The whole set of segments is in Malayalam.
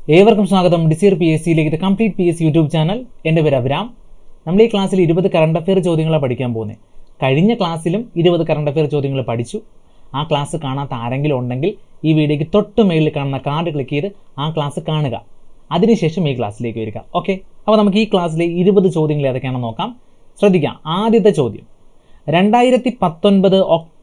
ഏവർക്കും സ്വാഗതം ഡിസിയർ പി എസ് സിയിലേക്ക്. ഇത് complete P S YouTube channel. എൻ്റെ പേര് അബ്രാം. നമ്മൾ ഈ ക്ലാസ്സിൽ 20 കറണ്ട് അഫെയർ ചോദ്യങ്ങളാണ് പഠിക്കാൻ പോകുന്നത്. കഴിഞ്ഞ ക്ലാസ്സിലും 20 കറണ്ട് അഫെയർ ചോദ്യങ്ങൾ പഠിച്ചു. ആ ക്ലാസ് കാണാത്ത ആരെങ്കിലും ഉണ്ടെങ്കിൽ ഈ വീഡിയോയ്ക്ക് തൊട്ട് മേളിൽ കാണുന്ന കാർഡ് ക്ലിക്ക് ചെയ്ത് ആ ക്ലാസ് കാണുക. അതിനുശേഷം ഈ ക്ലാസ്സിലേക്ക് വരിക. ഓക്കെ, അപ്പോൾ നമുക്ക് ഈ ക്ലാസ്സിലെ 20 ചോദ്യങ്ങൾ ഏതൊക്കെയാണെന്ന് നോക്കാം. ശ്രദ്ധിക്കാം. ആദ്യത്തെ ചോദ്യം, 2019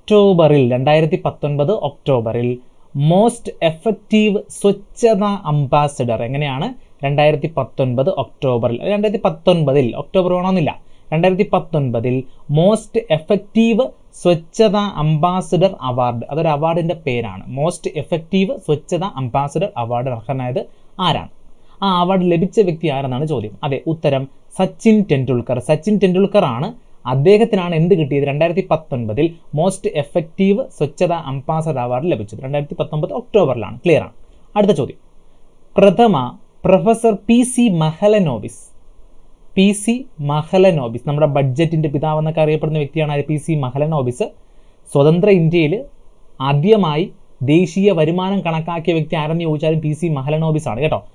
ഒക്ടോബറിൽ മോസ്റ്റ് എഫക്റ്റീവ് സ്വച്ഛത അംബാസിഡർ എങ്ങനെയാണ്? 2019 ഒക്ടോബറിൽ, 2019 ഒക്ടോബർ വേണമെന്നില്ല, 2019 most effective Swachhata ambassador award, അതൊരു അവാർഡിന്റെ പേരാണ്. Most effective Swachhata ambassador award അർഹനായത് ആരാണ്? ആ അവാർഡ് ലഭിച്ച വ്യക്തി ആരെന്നാണ് ചോദ്യം. അതെ, ഉത്തരം സച്ചിൻ ടെണ്ടുൽക്കർ. സച്ചിൻ ടെണ്ടുൽക്കർ ആണ്. അദ്ദേഹത്തിനാണ് എന്ത് കിട്ടിയത്? 2019 most effective Swachhata ambassador award ലഭിച്ചത് 2019 ഒക്ടോബറിലാണ്. ക്ലിയർ ആണ്. അടുത്ത ചോദ്യം, പ്രഥമ പ്രൊഫസർ PC മഹലനോബിസ്, നമ്മുടെ ബഡ്ജറ്റിന്റെ പിതാവ് എന്നൊക്കെ അറിയപ്പെടുന്ന വ്യക്തിയാണ് PC മഹലനോബിസ്. സ്വതന്ത്ര ഇന്ത്യയിൽ ആദ്യമായി ദേശീയ വരുമാനം കണക്കാക്കിയ വ്യക്തി ആരെന്ന് ചോദിച്ചാലും PC മഹലനോബിസ് ആണ് കേട്ടോ.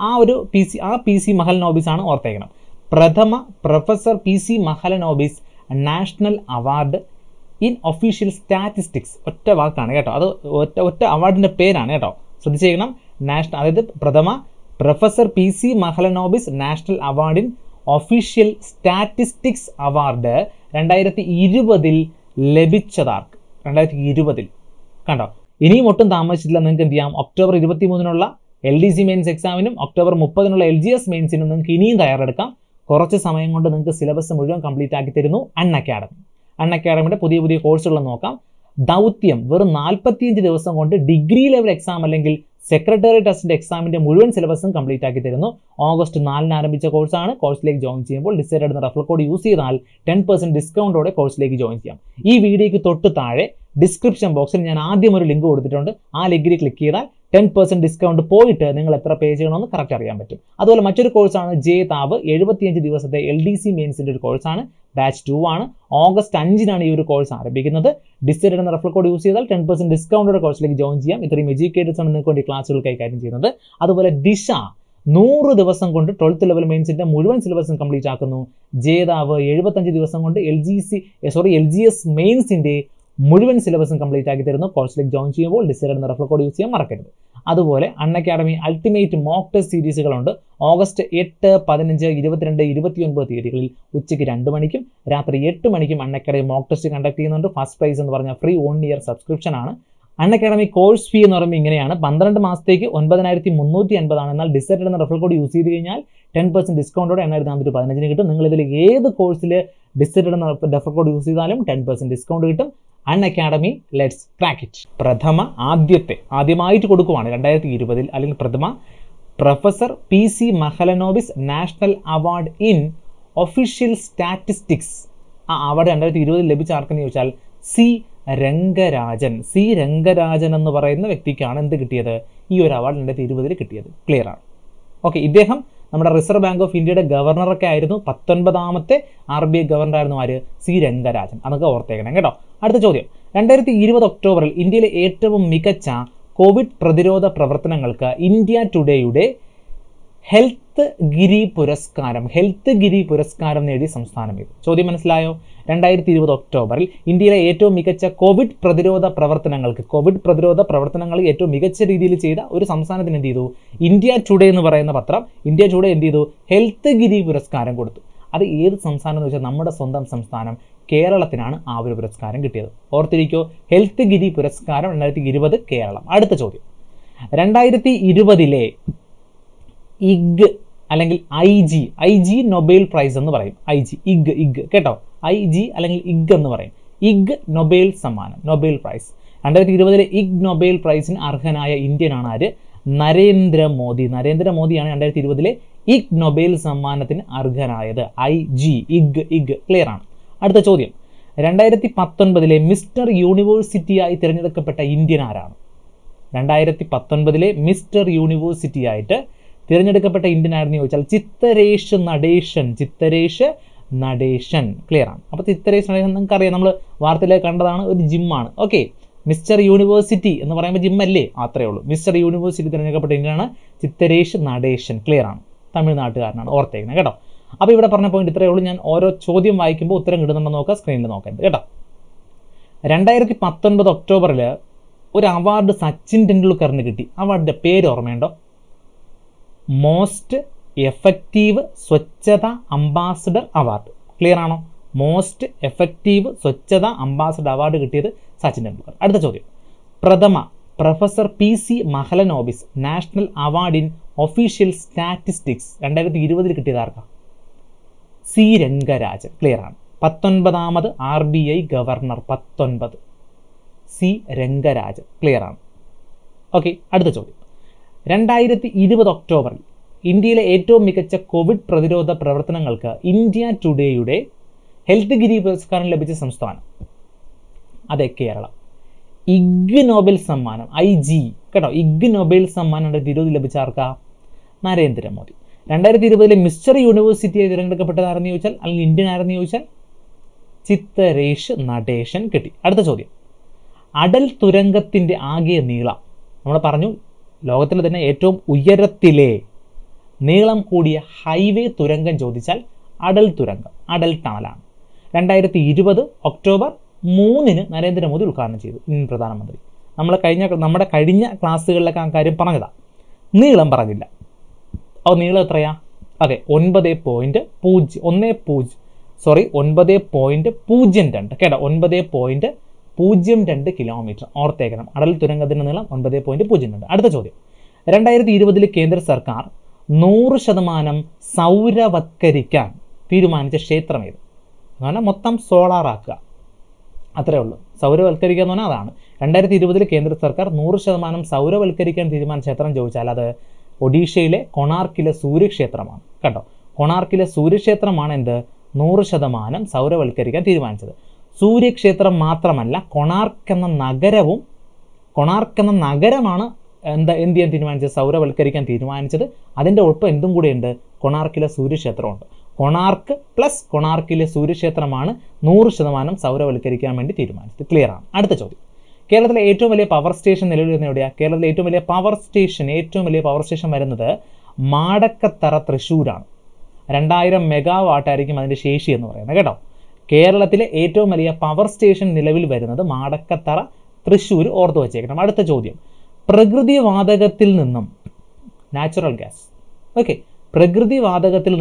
PC മഹലനോബിസ് ആണ്, ഓർത്തേക്കണം. പ്രഥമ professor PC Mahalanobis national award in official statistics, ഒറ്റ വാക്കാണ് കേട്ടോ, അത് ഒറ്റ അവാർഡിന്റെ പേരാണ് കേട്ടോ, ശ്രദ്ധിച്ചേക്കണം. അതായത് പ്രഥമ professor PC Mahalanobis national award in official statistics award 2020 ലഭിച്ചതാർക്ക്? 2020 കണ്ടോ. ഇനിയും ഒട്ടും താമസിച്ചില്ല. നിങ്ങൾക്ക് എന്ത് ചെയ്യാം? ഒക്ടോബർ 23 LDC മെയിൻസ് എക്സാമിനും ഒക്ടോബർ 30 LGS മെയിൻസിനും നിങ്ങൾക്ക് ഇനിയും തയ്യാറെടുക്കാം. കുറച്ച് സമയം കൊണ്ട് നിങ്ങൾക്ക് സിലബസ് മുഴുവൻ കംപ്ലീറ്റ് ആക്കി തരുന്നു അൺഅക്കാഡമിയുടെ പുതിയ കോഴ്സുകൾ നോക്കാം. ദൗത്യം വെറും 45 ദിവസം കൊണ്ട് ഡിഗ്രി ലെവൽ എക്സാം അല്ലെങ്കിൽ സെക്രട്ടറി ടെസ്റ്റിന്റെ എക്സാമിന്റെ മുഴുവൻ സിലബസും കംപ്ലീറ്റ് ആക്കി തരുന്നു. ഓഗസ്റ്റ് 4 ആരംഭിച്ച കോഴ്സാണ്. കോഴ്സിലേക്ക് ജോയിൻ ചെയ്യുമ്പോൾ ഡിസൈഡ് എന്ന റെഫറൽ കോഡ് യൂസ് ചെയ്താൽ 10% ഡിസ്കൗണ്ടോടെ കോഴ്സിലേക്ക് ജോയിൻ ചെയ്യാം. ഈ വീഡിയോയ്ക്ക് തൊട്ട് താഴെ ഡിസ്ക്രിപ്ഷൻ ബോക്സിൽ ഞാൻ ആദ്യം ഒരു ലിങ്ക് കൊടുത്തിട്ടുണ്ട്. ആ ലിങ്കിൽ ക്ലിക്ക് ചെയ്താൽ 10% ഡിസ്കൗണ്ട് പോയിട്ട് നിങ്ങൾ എത്ര പേ ചെയ്യണമെന്ന് കറക്റ്റ് അറിയാൻ പറ്റും. അതുപോലെ മറ്റൊരു കോഴ്സാണ് ജേതാവ്, 75 ദിവസത്തെ LDC മെയിൻസിന്റെ ഒരു കോഴ്സാണ്. ബാച്ച് 2 ആണ്. ഓഗസ്റ്റ് 5 ഈ ഒരു കോഴ്സ് ആരംഭിക്കുന്നത്. ഡിസൈഡ് എന്ന റെഫറൽ കോഡ് യൂസ് ചെയ്താൽ 10% ഡിസ്കൗണ്ടോടെ കോഴ്സിലേക്ക് ജോയിൻ ചെയ്യാം. ഇത്രയും എഡ്യൂക്കേറ്റേഴ്സ് ആണ് നിങ്ങൾക്ക് വേണ്ടി ക്ലാസ്സുകൾ കൈകാര്യം ചെയ്യുന്നത്. അതുപോലെ ദിശ 100 ദിവസം കൊണ്ട് 12th ലെവൽ മെയിൻസിന്റെ മുഴുവൻ സിലബസും കംപ്ലീറ്റ് ആക്കുന്നു. ജേതാവ് 75 ദിവസം കൊണ്ട് LGS മെയിൻസിന്റെ മുഴുവൻ സിലബസും കംപ്ലീറ്റ് ആക്കി തരുന്നു. കോഴ്സിലേക്ക് ജോയിൻ ചെയ്യുമ്പോൾ ഡിസൈഡ് എന്ന റെഫറൽ കോഡ് യൂസ് ചെയ്യാൻ മറക്കരുത്. അതുപോലെ അൺഅക്കാഡമി അൾട്ടിമേറ്റ് മോക്ക് ടെസ്റ്റ് സീരീസുകളുണ്ട്. ഓഗസ്റ്റ് 8, 15, 22, 29 തീയതികളിൽ ഉച്ചയ്ക്ക് 2 മണിക്കും രാത്രി 8 മണിക്കും അൺഅക്കാഡമി മോക്ക് ടെസ്റ്റ് കണ്ടക്ട് ചെയ്യുന്നുണ്ട്. ഫസ്റ്റ് പ്രൈസ് എന്ന് പറഞ്ഞാൽ ഫ്രീ 1 ഇയർ സബ്സ്ക്രിപ്ഷൻ ആണ്. അൺഅക്കാഡമി കോഴ്സ് ഫീ എന്ന് പറയുമ്പോൾ ഇങ്ങനെയാണ്. 12 മാസത്തേക്ക് 9350 ആണ്. എന്നാൽ ഡിസൈഡ് എന്ന റെഫറൽ കോഡ് യൂസ് ചെയ്ത് കഴിഞ്ഞാൽ 10% ഡിസ്കൗണ്ടോടെ 8415 കിട്ടും. നിങ്ങൾ ഇതിൽ ഏത് കോഴ്സിൽ ഡിസൈഡ് എന്ന റെഫറൽ കോഡ് യൂസ് ചെയ്താലും 10% ഡിസ്കൗണ്ട് കിട്ടും. Unacademy let's crack it. പ്രഥമ ആദ്യമായിട്ട് കൊടുക്കുവാണ് 2020 അല്ലെങ്കിൽ പ്രഥമ professor PC Mahalanobis national award in official statistics. ആ അവാർഡ് 2020 ലഭിച്ച ആർക്കെന്ന് ചോദിച്ചാൽ സി രംഗരാജൻ എന്ന് പറയുന്ന വ്യക്തിക്കാണ് എന്ത് കിട്ടിയത്? ഈ ഒരു അവാർഡ് 2020 കിട്ടിയത്. ക്ലിയർ ആണ്. ഓക്കെ, ഇദ്ദേഹം നമ്മുടെ റിസർവ് ബാങ്ക് ഓഫ് ഇന്ത്യയുടെ ഗവർണറൊക്കെ ആയിരുന്നു. 19ാമത്തെ RBI ഗവർണർ ആയിരുന്നു ആര്? സി രംഗരാജൻ. അതൊക്കെ ഓർത്തേക്കണം കേട്ടോ. അടുത്ത ചോദ്യം, 2020 ഒക്ടോബറിൽ ഇന്ത്യയിലെ ഏറ്റവും മികച്ച കോവിഡ് പ്രതിരോധ പ്രവർത്തനങ്ങൾക്ക് ഇന്ത്യ ടുഡേയുടെ ഹെൽത്ത് ഗിരി പുരസ്കാരം നേടിയ സംസ്ഥാനം ഏത്? ചോദ്യം മനസ്സിലായോ? 2020 ഒക്ടോബറിൽ ഇന്ത്യയിലെ ഏറ്റവും മികച്ച കോവിഡ് പ്രതിരോധ പ്രവർത്തനങ്ങൾ ഏറ്റവും മികച്ച രീതിയിൽ ചെയ്ത ഒരു സംസ്ഥാനത്തിന് എന്ത് ചെയ്തു? ഇന്ത്യ ടുഡേ എന്ന് പറയുന്ന പത്രം ഇന്ത്യ ടുഡേ എന്ത് ചെയ്തു? ഹെൽത്ത് ഗിരി പുരസ്കാരം കൊടുത്തു. അത് ഏത് സംസ്ഥാനം എന്ന് വെച്ചാൽ നമ്മുടെ സ്വന്തം സംസ്ഥാനം കേരളത്തിനാണ് ആ ഒരു പുരസ്കാരം കിട്ടിയത്. ഓർത്തിരിക്കോ, ഹെൽത്ത് ഗിരി പുരസ്കാരം 2020 കേരളം. അടുത്ത ചോദ്യം, 2020 ഇഗ് അല്ലെങ്കിൽ IG നൊബേൽ പ്രൈസ് എന്ന് പറയും. ഇഗ് കേട്ടോ, IG അല്ലെങ്കിൽ ഇഗ് എന്ന് പറയും. ഇഗ് നൊബേൽ സമ്മാനം, നൊബേൽ പ്രൈസ്. 2020 ഇഗ് നൊബേൽ പ്രൈസിന് അർഹനായ ഇന്ത്യനാണ് ആര്? നരേന്ദ്രമോദിയാണ് 2020 ഇഗ് നൊബേൽ സമ്മാനത്തിന് അർഹനായത്. ഇഗ് ക്ലിയർ ആണ്. അടുത്ത ചോദ്യം, 2019 മിസ്റ്റർ യൂണിവേഴ്സിറ്റിയായി തിരഞ്ഞെടുക്കപ്പെട്ട ഇന്ത്യൻ ആരാണ്? 2019 മിസ്റ്റർ യൂണിവേഴ്സിറ്റി ആയിട്ട് തിരഞ്ഞെടുക്കപ്പെട്ട ഇന്ത്യൻ ആരെന്ന് ചോദിച്ചാൽ ചിത്തരേഷ് നടേശൻ. ക്ലിയർ ആണ്. അപ്പോൾ ചിത്തരേഷ് നടേശൻ നിങ്ങൾക്ക് അറിയാം, നമ്മൾ വാർത്തയിലേക്ക് കണ്ടതാണ്, ഒരു ജിമ്മാണ്. ഓക്കെ, മിസ്റ്റർ യൂണിവേഴ്സിറ്റി എന്ന് പറയുമ്പോൾ ജിമ്മല്ലേ, അത്രേ ഉള്ളൂ. മിസ്റ്റർ യൂണിവേഴ്സിറ്റി തിരഞ്ഞെടുക്കപ്പെട്ട ഇന്ത്യയാണ് ചിത്തരേഷ് നടേശൻ. ക്ലിയർ ആണ്, തമിഴ്നാട്ടുകാരനാണ്, ഓർത്തേക്കണം കേട്ടോ. അപ്പോൾ ഇവിടെ പറഞ്ഞ പോയിന്റ് ഇത്രയേ ഉള്ളൂ. ഞാൻ ഓരോ ചോദ്യം വായിക്കുമ്പോൾ ഉത്തരം കിട്ടുന്നുണ്ടോ നോക്കുക, സ്ക്രീനിൽ നോക്കരുത് കേട്ടോ. 2019 ഒക്ടോബറിൽ ഒരു അവാർഡ് സച്ചിൻ ടെണ്ടുൽക്കറിന് കിട്ടി. അവാർഡിൻ്റെ പേര് ഓർമ്മയുണ്ടോ? Most effective Swachhata ambassador award. Clear ആണോ? Most effective Swachhata ambassador award കിട്ടിയത് സച്ചിൻ ടെണ്ടുൽക്കർ. അടുത്ത ചോദ്യം, പ്രഥമ professor PC Mahalanobis national award in official statistics 2020 കിട്ടിയത് ആർക്കാ? C രംഗരാജൻ. ക്ലിയർ ആണ്. 19ാമത് RBI governor 19 C Rangarajan. Clear ആണ്. ഓക്കെ, അടുത്ത ചോദ്യം, 2020 ഒക്ടോബറിൽ ഇന്ത്യയിലെ ഏറ്റവും മികച്ച കോവിഡ് പ്രതിരോധ പ്രവർത്തനങ്ങൾക്ക് ഇന്ത്യ ടുഡേയുടെ ഹെൽത്ത് ഗിരി പുരസ്കാരം ലഭിച്ച സംസ്ഥാനം? അതെ, കേരളം. ഇഗ് നോബൽ സമ്മാനം IG കേട്ടോ, ഇഗ് നോബൽ സമ്മാനം 2020 ലഭിച്ച ആർക്കാ? നരേന്ദ്രമോദി. 2020 മിസ്റ്റർ യൂണിവേഴ്സിറ്റിയായി തിരഞ്ഞെടുക്കപ്പെട്ടത് ആരെന്ന് ചോദിച്ചാൽ, അല്ലെങ്കിൽ ഇന്ത്യൻ ആരെന്ന് ചോദിച്ചാൽ ചിത്തരേഷ് നടേശൻ കിട്ടി. അടുത്ത ചോദ്യം, അടൽ തുരങ്കത്തിൻ്റെ ആകെ നീളം, നമ്മൾ പറഞ്ഞു ലോകത്തിലെ തന്നെ ഏറ്റവും ഉയരത്തിലെ നീളം കൂടിയ ഹൈവേ തുരങ്കം ചോദിച്ചാൽ അടൽ തുരങ്കം, അടൽ ടണലാണ്. 2020 ഒക്ടോബർ 3 നരേന്ദ്രമോദി ഉദ്ഘാടനം ചെയ്തു, ഇന്ത്യൻ പ്രധാനമന്ത്രി. നമ്മുടെ കഴിഞ്ഞ ക്ലാസ്സുകളിലൊക്കെ ആ കാര്യം പറഞ്ഞതാണ്, നീളം പറഞ്ഞില്ല. അപ്പോൾ നീളം എത്രയാ? അതെ, 9.02 കേട്ടോ, 9.02 കിലോമീറ്റർ. ഓർത്തേക്കണം, അടൽ തുരങ്കത്തിൻ്റെ നീളം 9.02. അടുത്ത ചോദ്യം, 2020 കേന്ദ്ര സർക്കാർ 100% സൗരവത്കരിക്കാൻ തീരുമാനിച്ച ക്ഷേത്രം ഏത്? എന്ന് പറഞ്ഞാൽ മൊത്തം സോളാറാക്കുക, അത്രേ ഉള്ളൂ. സൗരവൽക്കരിക്കുക എന്ന് പറഞ്ഞാൽ അതാണ്. 2020 കേന്ദ്ര സർക്കാർ 100% സൗരവൽക്കരിക്കാൻ തീരുമാനിച്ച ക്ഷേത്രം ചോദിച്ചാൽ അത് ഒഡീഷയിലെ കൊണാർക്കിലെ സൂര്യക്ഷേത്രമാണ് കേട്ടോ. കൊണാർക്കിലെ സൂര്യക്ഷേത്രമാണ് എന്ത് 100% സൗരവൽക്കരിക്കാൻ തീരുമാനിച്ചത്. സൂര്യക്ഷേത്രം മാത്രമല്ല, കൊണാർക്ക് എന്ന നഗരമാണ് എന്ത് ചെയ്യാൻ തീരുമാനിച്ചത്? സൗരവൽക്കരിക്കാൻ തീരുമാനിച്ചത്. അതിൻ്റെ ഒപ്പം എന്തും കൂടെയുണ്ട്, കൊണാർക്കിലെ സൂര്യക്ഷേത്രമുണ്ട്. കൊണാർക്ക് പ്ലസ് കൊണാർക്കിലെ സൂര്യക്ഷേത്രമാണ് 100% സൗരവൽക്കരിക്കാൻ വേണ്ടി തീരുമാനിച്ചത്. ക്ലിയർ ആണ്. അടുത്ത ചോദ്യം, കേരളത്തിലെ ഏറ്റവും വലിയ പവർ സ്റ്റേഷൻ നിലവിൽ വരുന്ന എവിടെയാണ്? കേരളത്തിലെ ഏറ്റവും വലിയ പവർ സ്റ്റേഷൻ വരുന്നത് മാടക്കത്തറ, തൃശ്ശൂരാണ്. 2000 മെഗാവാട്ട് ആയിരിക്കും അതിൻ്റെ ശേഷി എന്ന് പറയുന്നത് കേട്ടോ. കേരളത്തിലെ ഏറ്റവും വലിയ പവർ സ്റ്റേഷൻ നിലവിൽ വരുന്നത് മാടക്കത്തറ, തൃശ്ശൂർ, ഓർത്തു വച്ചേക്കണം. അടുത്ത ചോദ്യം, പ്രകൃതിവാതകത്തിൽ നിന്നും നാച്ചുറൽ ഗ്യാസ്, ഓക്കെ, പ്രകൃതിവാതകത്തിൽ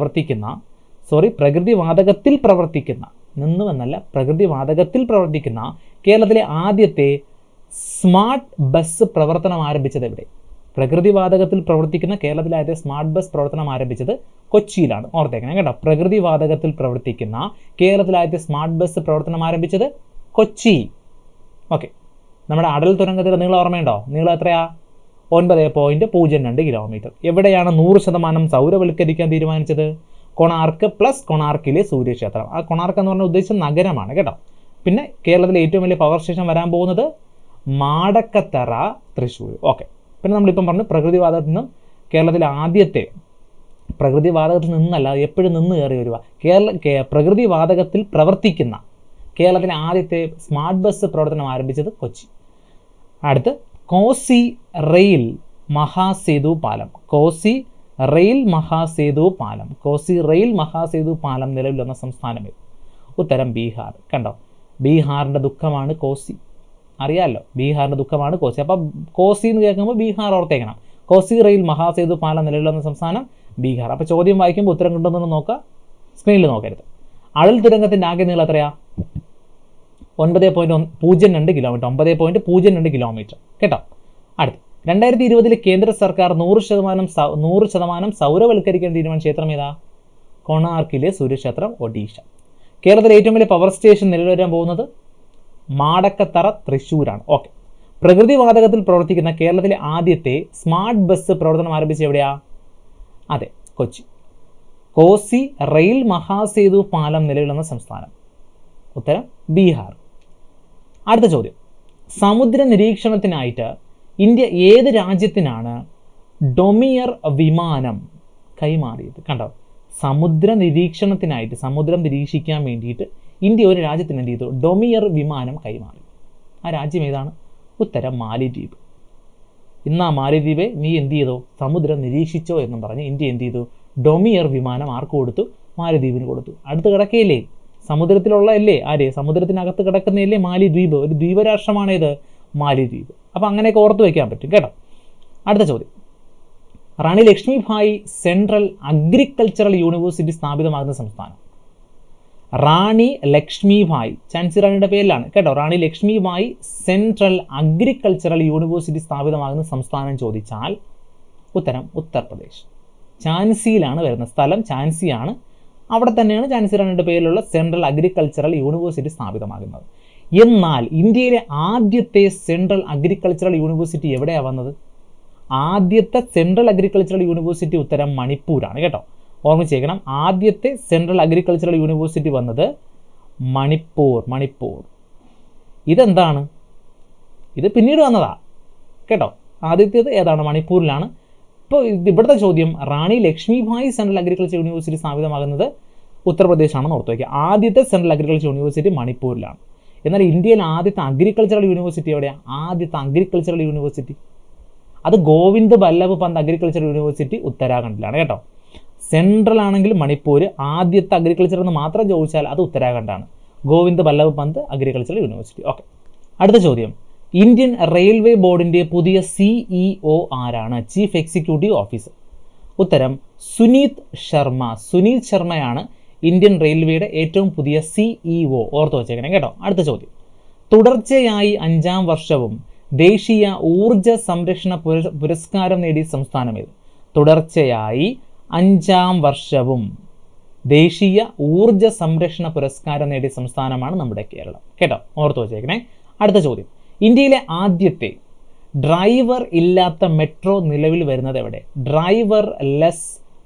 പ്രവർത്തിക്കുന്ന കേരളത്തിലെ ആദ്യത്തെ സ്മാർട്ട് ബസ് പ്രവർത്തനം ആരംഭിച്ചത് എവിടെ? പ്രകൃതിവാതകത്തിൽ പ്രവർത്തിക്കുന്ന കേരളത്തിലെ ആദ്യത്തെ സ്മാർട്ട് ബസ് പ്രവർത്തനം ആരംഭിച്ചത് കൊച്ചിയിലാണ്. ഓർത്തേക്കണം കേട്ടോ, പ്രകൃതിവാതകത്തിൽ പ്രവർത്തിക്കുന്ന കേരളത്തിലെ ആദ്യത്തെ സ്മാർട്ട് ബസ് പ്രവർത്തനം ആരംഭിച്ചത് കൊച്ചി. ഓക്കെ, നമ്മുടെ അടൽ തുരങ്കത്തിൻ്റെ നീളം ഓർമ്മയുണ്ടോ? നീളം എത്രയാ? 9.02 കിലോമീറ്റർ. എവിടെയാണ് 100% സൗരവൽക്കരിക്കാൻ തീരുമാനിച്ചത്? കൊണാർക്ക് പ്ലസ് കൊണാർക്കിലെ സൂര്യക്ഷേത്രം. ആ കൊണാർക്ക് എന്ന് പറഞ്ഞാൽ ഉദ്ദേശിച്ച നഗരമാണ് കേട്ടോ. പിന്നെ കേരളത്തിലെ ഏറ്റവും വലിയ പവർ സ്റ്റേഷൻ വരാൻ പോകുന്നത് മാടക്കത്തറ, തൃശ്ശൂർ. ഓക്കെ, പിന്നെ നമ്മളിപ്പം പറഞ്ഞു പ്രകൃതിവാതകത്തിൽ നിന്നും കേരളത്തിലെ ആദ്യത്തെ, പ്രകൃതിവാതകത്തിൽ നിന്നല്ല, എപ്പോഴും നിന്ന് കയറി വരിക, പ്രകൃതിവാതകത്തിൽ പ്രവർത്തിക്കുന്ന കേരളത്തിലെ ആദ്യത്തെ സ്മാർട്ട് ബസ് പ്രവർത്തനം ആരംഭിച്ചത് കൊച്ചി. അടുത്ത് കോസി റെയിൽ മഹാസേതു പാലം നിലവിൽ വന്ന സംസ്ഥാനം ഏത്? ഉത്തരം ബീഹാർ. കണ്ടോ, ബീഹാറിൻ്റെ ദുഃഖമാണ് കോസി, അറിയാമല്ലോ, ബീഹാറിൻ്റെ ദുഃഖമാണ് കോസി. അപ്പം കോസി എന്ന് കേൾക്കുമ്പോൾ ബീഹാർ ഓർത്തേക്കണം. കോസി റെയിൽ മഹാസേതു പാലം നിലവിൽ വന്ന സംസ്ഥാനം ബീഹാർ. അപ്പോൾ ചോദ്യം വായിക്കുമ്പോൾ ഉത്തരം കിട്ടുമെന്ന് നോക്കുക, സ്ക്രീനിൽ നോക്കരുത്. അടൽ തുരങ്കത്തിൻ്റെ ആകെ നീളം എത്രയാ? 9.02 കിലോമീറ്റർ, 9.02 കിലോമീറ്റർ കേട്ടോ. അടുത്ത് 2020 കേന്ദ്ര സർക്കാർ 100% സൗരവൽക്കരിക്കാൻ തീരുമാനിച്ച ക്ഷേത്രം ഏതാ? കൊണാർക്കിലെ സൂര്യക്ഷേത്രം, ഒഡീഷ. കേരളത്തിലെ ഏറ്റവും വലിയ പവർ സ്റ്റേഷൻ നിലവിൽ വരാൻ പോകുന്നത് മാടക്കത്തറ, തൃശ്ശൂരാണ്. ഓക്കെ, പ്രകൃതിവാതകത്തിൽ പ്രവർത്തിക്കുന്ന കേരളത്തിലെ ആദ്യത്തെ സ്മാർട്ട് ബസ് പ്രവർത്തനം ആരംഭിച്ച എവിടെയാ? അതെ, കൊച്ചി. കോസി റെയിൽ മഹാസേതു പാലം നിലവിൽ വന്ന സംസ്ഥാനം? ഉത്തരം ബീഹാർ. അടുത്ത ചോദ്യം, സമുദ്ര നിരീക്ഷണത്തിനായിട്ട് ഇന്ത്യ ഏത് രാജ്യത്തിനാണ് ഡൊമിയർ വിമാനം കൈമാറിയത്? കണ്ടോ, സമുദ്ര നിരീക്ഷണത്തിനായിട്ട്, സമുദ്രം നിരീക്ഷിക്കാൻ വേണ്ടിയിട്ട് ഇന്ത്യ ഒരു രാജ്യത്തിന് എന്ത് ചെയ്തു? ഡൊമിയർ വിമാനം കൈമാറി. ആ രാജ്യം ഏതാണ്? ഉത്തരം മാലിദ്വീപ്. ഇന്ന് ആ മാലിദ്വീപെ നീ എന്ത് ചെയ്തോ? സമുദ്രം നിരീക്ഷിച്ചോ എന്നും പറഞ്ഞ് ഇന്ത്യ എന്ത് ചെയ്തു? ഡൊമിയർ വിമാനം ആർക്ക് കൊടുത്തു? മാലിദ്വീപിന് കൊടുത്തു. അടുത്ത് കിടക്കുകയില്ലേ? സമുദ്രത്തിലുള്ള അല്ലേ? ആര്? സമുദ്രത്തിനകത്ത് കിടക്കുന്നതല്ലേ മാലിദ്വീപ്? ഒരു ദ്വീപരാഷ്ട്രമാണേത് മാലിദ്വീപ്. അപ്പം അങ്ങനെയൊക്കെ ഓർത്ത് വയ്ക്കാൻ പറ്റും കേട്ടോ. അടുത്ത ചോദ്യം, Rani Lakshmibai central agricultural university സ്ഥാപിതമാകുന്ന സംസ്ഥാനം? റാണി ലക്ഷ്മിഭായ്, ഝാൻസി റാണിയുടെ പേരിലാണ് കേട്ടോ. Rani Lakshmibai central agricultural university സ്ഥാപിതമാകുന്ന സംസ്ഥാനം ചോദിച്ചാൽ ഉത്തരം ഉത്തർപ്രദേശ്. ഝാൻസിയിലാണ് വരുന്ന സ്ഥലം, ഝാൻസിയാണ്. അവിടെ തന്നെയാണ് ഝാൻസി റാണിയുടെ പേരിലുള്ള സെൻട്രൽ അഗ്രികൾച്ചറൽ യൂണിവേഴ്സിറ്റി സ്ഥാപിതമാകുന്നത്. എന്നാൽ ഇന്ത്യയിലെ ആദ്യത്തെ സെൻട്രൽ അഗ്രികൾച്ചറൽ യൂണിവേഴ്സിറ്റി എവിടെയാണ് വന്നത്? ആദ്യത്തെ സെൻട്രൽ അഗ്രികൾച്ചറൽ യൂണിവേഴ്സിറ്റി ഉത്തരം മണിപ്പൂരാണ് കേട്ടോ. ഓർമ്മിച്ചേക്കണം, ആദ്യത്തെ സെൻട്രൽ അഗ്രികൾച്ചറൽ യൂണിവേഴ്സിറ്റി വന്നത് മണിപ്പൂർ. ഇതെന്താണ്? ഇത് പിന്നീട് വന്നതാ കേട്ടോ. ആദ്യത്തേത് ഏതാണ്? മണിപ്പൂരിലാണ്. ഇപ്പോൾ ഇവിടുത്തെ ചോദ്യം, Rani Lakshmibai central agriculture university സ്ഥാപിതമാകുന്നത് ഉത്തർപ്രദേശാണെന്ന് ഓർത്ത് വയ്ക്കുക. ആദ്യത്തെ സെൻട്രൽ അഗ്രികൾച്ചർ യൂണിവേഴ്സിറ്റി മണിപ്പൂരിലാണ്. എന്നാൽ ഇന്ത്യയിൽ ആദ്യത്തെ അഗ്രികൾച്ചറൽ യൂണിവേഴ്സിറ്റി എവിടെയാണ്? ആദ്യത്തെ അഗ്രികൾച്ചറൽ യൂണിവേഴ്സിറ്റി അത് ഗോവിന്ദ് വല്ലഭ് പന്ത് അഗ്രികൾച്ചർ യൂണിവേഴ്സിറ്റി ഉത്തരാഖണ്ഡിലാണ് കേട്ടോ. സെൻട്രൽ ആണെങ്കിൽ മണിപ്പൂർ, ആദ്യത്തെ അഗ്രികൾച്ചർ എന്ന് മാത്രം ചോദിച്ചാൽ അത് ഉത്തരാഖണ്ഡാണ്. Govind Vallabh Pant agriculture university. Okay, അടുത്ത ചോദ്യം, ഇന്ത്യൻ റെയിൽവേ ബോർഡിന്റെ പുതിയ സിഇഒ ആരാണ്? Chief executive officer. ഉത്തരം സുനീത് ശർമ്മ. സുനീത് ശർമ്മയാണ് ഇന്ത്യൻ റെയിൽവേയുടെ ഏറ്റവും പുതിയ സിഇഒ. ഓർത്ത് വച്ചേക്കണം കേട്ടോ. അടുത്ത ചോദ്യം, തുടർച്ചയായി 5ാം വർഷവും ദേശീയ ഊർജ സംരക്ഷണ പുരസ്കാരം നേടിയ സംസ്ഥാനം ഏത്? തുടർച്ചയായി 5ാം വർഷവും ദേശീയ ഊർജ സംരക്ഷണ പുരസ്കാരം നേടിയ സംസ്ഥാനമാണ് നമ്മുടെ കേരളം കേട്ടോ. ഓർത്ത് വച്ചേക്കണേ. അടുത്ത ചോദ്യം, ഇന്ത്യയിലെ ആദ്യത്തെ ഡ്രൈവർ ഇല്ലാത്ത മെട്രോ നിലവിൽ വരുന്നത് എവിടെ? Driverless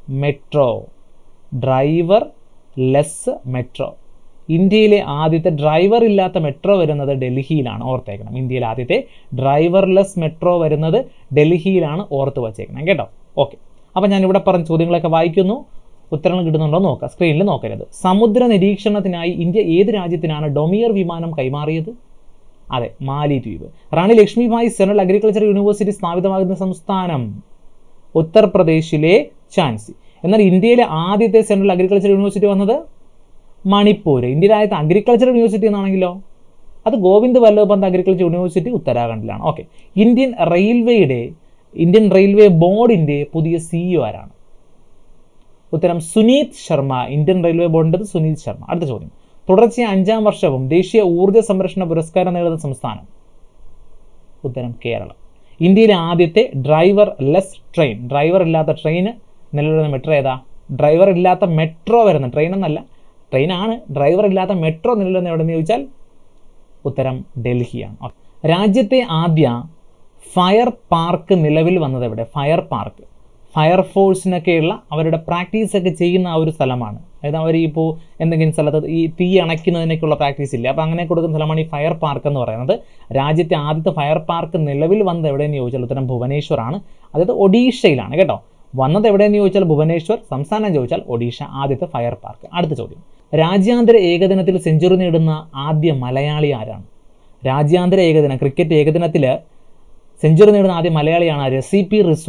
metro. ഇന്ത്യയിലെ ആദ്യത്തെ ഡ്രൈവർ ഇല്ലാത്ത മെട്രോ വരുന്നത് ഡൽഹിയിലാണ്. ഓർത്തേക്കണം, ഇന്ത്യയിലെ ആദ്യത്തെ ഡ്രൈവർലെസ് മെട്രോ വരുന്നത് ഡൽഹിയിലാണ്. ഓർത്ത് വച്ചേക്കണം കേട്ടോ. ഓക്കെ, അപ്പം ഞാൻ ഇവിടെ പറഞ്ഞ ചോദ്യങ്ങളൊക്കെ വായിക്കുന്നു, ഉത്തരങ്ങൾ കിട്ടുന്നുണ്ടോ നോക്കുക. സ്ക്രീനിൽ നോക്കരുത്. സമുദ്ര നിരീക്ഷണത്തിനായി ഇന്ത്യ ഏത് രാജ്യത്തിനാണ് ഡൊമിയർ വിമാനം കൈമാറിയത്? അതെ, മാലിദ്വീപ്. Rani Lakshmibai central agriculture university സ്ഥാപിതമാകുന്ന സംസ്ഥാനം ഉത്തർപ്രദേശിലെ ഝാൻസി. എന്നാൽ ഇന്ത്യയിലെ ആദ്യത്തെ സെൻട്രൽ അഗ്രികൾച്ചർ യൂണിവേഴ്സിറ്റി വന്നത് മണിപ്പൂർ. ഇന്ത്യയിലെ ആദ്യത്തെ അഗ്രികൾച്ചർ യൂണിവേഴ്സിറ്റി എന്നാണെങ്കിലോ അത് ഗോവിന്ദ് വല്ലഭ് പന്ത് അഗ്രികൾച്ചർ യൂണിവേഴ്സിറ്റി ഉത്തരാഖണ്ഡിലാണ്. ഓക്കെ, ഇന്ത്യൻ റെയിൽവേ ബോർഡിന്റെ പുതിയ സിഇഒ ആരാണ്? ഉത്തരം സുനീത് ശർമ്മ. ഇന്ത്യൻ റെയിൽവേ ബോർഡിൻ്റെ സുനീത് ശർമ്മ. അടുത്ത ചോദ്യം, തുടർച്ചയായ 5ാം വർഷവും ദേശീയ ഊർജ്ജ സംരക്ഷണ പുരസ്കാരം നേടുന്ന സംസ്ഥാനം? ഉത്തരം കേരളം. ഇന്ത്യയിലെ ആദ്യത്തെ ഡ്രൈവർ ഇല്ലാത്ത ട്രെയിൻ നിലവിൽ വരുന്ന മെട്രോ ഏതാ? ഡ്രൈവർ ഇല്ലാത്ത മെട്രോ വരുന്ന ട്രെയിൻ എന്നല്ല, ട്രെയിനാണ്. ഡ്രൈവർ ഇല്ലാത്ത മെട്രോ നിലവിൽ വരുന്ന എവിടെയെന്ന് ചോദിച്ചാൽ ഉത്തരം ഡൽഹിയാണ്. രാജ്യത്തെ ആദ്യ ഫയർ പാർക്ക് നിലവിൽ വന്നത് എവിടെ? ഫയർഫോഴ്സിനൊക്കെയുള്ള അവരുടെ പ്രാക്ടീസൊക്കെ ചെയ്യുന്ന ആ ഒരു സ്ഥലമാണ്. അതായത് അവർ ഇപ്പോൾ എന്തെങ്കിലും സ്ഥലത്ത് ഈ തീ അണയ്ക്കുന്നതിനൊക്കെയുള്ള പ്രാക്ടീസ് ഇല്ല, അപ്പോൾ അങ്ങനെ കൊടുക്കുന്ന സ്ഥലമാണ് ഈ ഫയർ പാർക്ക് എന്ന് പറയുന്നത്. രാജ്യത്തെ ആദ്യത്തെ ഫയർ പാർക്ക് നിലവിൽ വന്നത് എവിടെയെന്ന് ചോദിച്ചാൽ ഉത്തരം ഭുവനേശ്വറാണ്. അതായത് ഒഡീഷയിലാണ് കേട്ടോ. വന്നത് എവിടെയെന്ന് ചോദിച്ചാൽ ഭുവനേശ്വർ, സംസ്ഥാനം ചോദിച്ചാൽ ഒഡീഷ. ആദ്യത്തെ ഫയർ പാർക്ക്. അടുത്ത ചോദ്യം, രാജ്യാന്തര ഏകദിനത്തിൽ സെഞ്ചുറി നേടുന്ന ആദ്യ മലയാളി ആരാണ്? രാജ്യാന്തര ഏകദിനം ക്രിക്കറ്റ് ഏകദിനത്തിൽ സെഞ്ചുറി നേടുന്ന ആദ്യ മലയാളിയാണ് ആര്? CP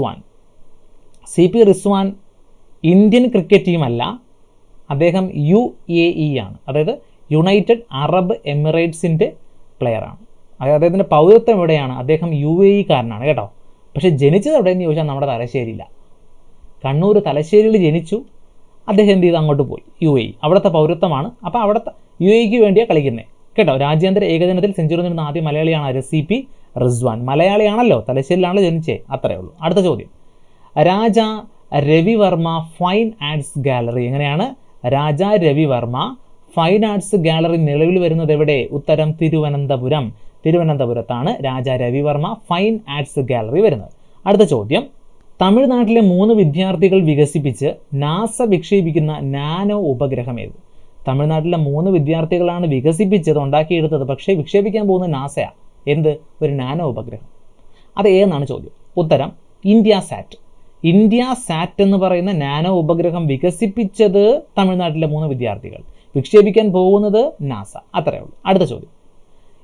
റിസ്വാൻ ഇന്ത്യൻ ക്രിക്കറ്റ് ടീമല്ല, അദ്ദേഹം UAE ആണ്, അതായത് യുണൈറ്റഡ് അറബ് എമിറേറ്റ്സിൻ്റെ പ്ലെയറാണ്. അദ്ദേഹത്തിൻ്റെ പൗരത്വം എവിടെയാണ്? അദ്ദേഹം UAE കാരനാണ് കേട്ടോ. പക്ഷേ ജനിച്ചത് എവിടെയെന്ന് ചോദിച്ചാൽ നമ്മുടെ തലശ്ശേരിയില്ല. കണ്ണൂർ തലശ്ശേരിയിൽ ജനിച്ചു, അദ്ദേഹം എന്ത് ചെയ്ത് അങ്ങോട്ട് പോയി UAE, അവിടുത്തെ പൗരത്വമാണ്. അപ്പോൾ അവിടുത്തെ UAEക്ക് വേണ്ടിയാണ് കളിക്കുന്നത് കേട്ടോ. രാജ്യാന്തര ഏകദിനത്തിൽ സെഞ്ചുറി നേടുന്ന ആദ്യ മലയാളിയാണ് ആര്? CP റിസ്വാൻ. മലയാളിയാണല്ലോ, തലശ്ശേരിയിലാണല്ലോ ജനിച്ചേ, അത്രയേ ഉള്ളൂ. അടുത്ത ചോദ്യം, Raja Ravi Varma fine arts gallery എങ്ങനെയാണ്? Raja Ravi Varma fine arts gallery നിലവിൽ വരുന്നത് എവിടെ? ഉത്തരം തിരുവനന്തപുരത്താണ് Raja Ravi Varma fine arts gallery വരുന്നത്. അടുത്ത ചോദ്യം, തമിഴ്നാട്ടിലെ 3 വിദ്യാർത്ഥികൾ വികസിപ്പിച്ച് നാസ വിക്ഷേപിക്കുന്ന നാനോ ഉപഗ്രഹം ഏത്? തമിഴ്നാട്ടിലെ 3 വിദ്യാർത്ഥികളാണ് വികസിപ്പിച്ചത്, ഉണ്ടാക്കിയെടുത്തത്. പക്ഷേ വിക്ഷേപിക്കാൻ പോകുന്നത് നാസയാണ്. എന്ത്? ഒരു നാനോ ഉപഗ്രഹം. അത് ഏതെന്നാണ് ചോദ്യം. ഉത്തരം ഇന്ത്യ സാറ്റ് എന്ന് പറയുന്ന നാനോ ഉപഗ്രഹം വികസിപ്പിച്ചത് തമിഴ്നാട്ടിലെ 3 വിദ്യാർത്ഥികൾ, വിക്ഷേപിക്കാൻ പോകുന്നത് നാസ. അത്രയേ ഉള്ളൂ. അടുത്ത ചോദ്യം,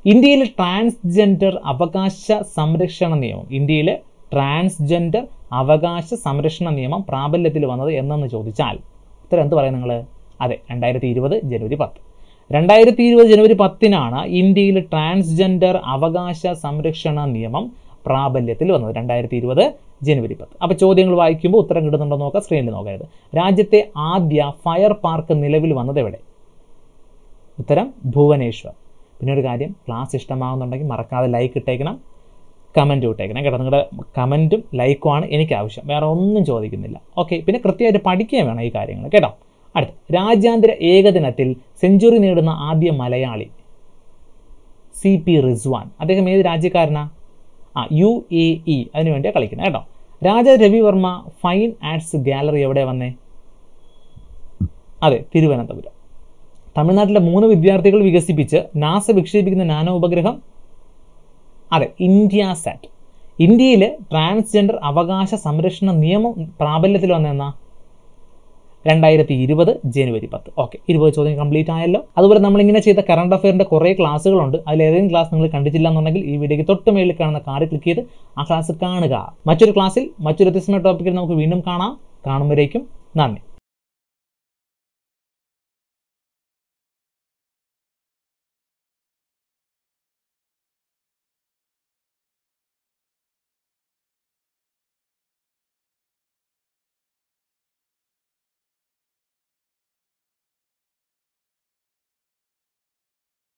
ഇന്ത്യയിലെ ട്രാൻസ്ജെൻഡർ അവകാശ സംരക്ഷണ നിയമം, ഇന്ത്യയിലെ ട്രാൻസ്ജെൻഡർ അവകാശ സംരക്ഷണ നിയമം പ്രാബല്യത്തിൽ വന്നത് എന്നെന്ന് ചോദിച്ചാൽ ഉത്തരം എന്ത് പറയും നിങ്ങൾ? അതെ, 2020 ജനുവരി 10. 2020 ജനുവരി 10 ഇന്ത്യയിൽ ട്രാൻസ്ജെൻഡർ അവകാശ സംരക്ഷണ നിയമം പ്രാബല്യത്തിൽ വന്നത്. 2020 ജനുവരി 10. അപ്പോൾ ചോദ്യങ്ങൾ വായിക്കുമ്പോൾ ഉത്തരം കിട്ടുന്നുണ്ടോ നോക്കാം, സ്ക്രീനിൽ നോക്കരുത്. രാജ്യത്തെ ആദ്യ ഫയർ പാർക്ക് നിലവിൽ വന്നത് എവിടെ? ഉത്തരം ഭുവനേശ്വർ. പിന്നെ ഒരു കാര്യം, ക്ലാസ് ഇഷ്ടമാകുന്നുണ്ടെങ്കിൽ മറക്കാതെ ലൈക്ക് ഇട്ടേക്കണം, കമൻറ്റും ഇട്ടേക്കണം കേട്ടോ. നിങ്ങളുടെ കമൻറ്റും ലൈക്കുമാണ് എനിക്ക് ആവശ്യം, വേറെ ഒന്നും ചോദിക്കുന്നില്ല. ഓക്കെ, പിന്നെ കൃത്യമായിട്ട് പഠിക്കുകയും വേണം ഈ കാര്യങ്ങൾ കേട്ടോ. അടുത്ത, രാജ്യാന്തര ഏകദിനത്തിൽ സെഞ്ചുറി നേടുന്ന ആദ്യ മലയാളി CP റിസ്വാൻ. അദ്ദേഹം ഏത് രാജ്യക്കാരനാ? UAE, അതിനുവേണ്ടിയാണ് കളിക്കുന്നത് കേട്ടോ. Raja Ravi Varma fine arts gallery എവിടെ വന്നേ? അതെ, തിരുവനന്തപുരം. തമിഴ്നാട്ടിലെ 3 വിദ്യാർത്ഥികൾ വികസിപ്പിച്ച് നാസ വിക്ഷേപിക്കുന്ന നാനോ ഉപഗ്രഹം? അതെ, ഇന്ത്യാസാറ്റ്. ഇന്ത്യയിൽ ട്രാൻസ്ജെൻഡർ അവകാശ സംരക്ഷണ നിയമം പ്രാബല്യത്തിൽ വന്നെന്നാ? 2020 ജനുവരി 10. ഓക്കെ, 20 ചോദ്യം കംപ്ലീറ്റ് ആയല്ലോ. അതുപോലെ നമ്മളിങ്ങനെ ചെയ്ത കറണ്ട് അഫെയറിൻ്റെ കുറേ ക്ലാസ്സുകളുണ്ട്. അതിലേതെങ്കിലും ക്ലാസ് നിങ്ങൾ കണ്ടിട്ടില്ല എന്നുണ്ടെങ്കിൽ ഈ വീഡിയോയ്ക്ക് തൊട്ട് മേളിൽ കാണുന്ന കാർഡ് ക്ലിക്ക് ചെയ്ത് ആ ക്ലാസ് കാണുക. മറ്റൊരു ക്ലാസ്സിൽ മറ്റൊരു വ്യത്യസ്തമായ ടോപ്പിക്കിൽ നമുക്ക് വീണ്ടും കാണാം. കാണുമ്പോഴേക്കും നന്ദി.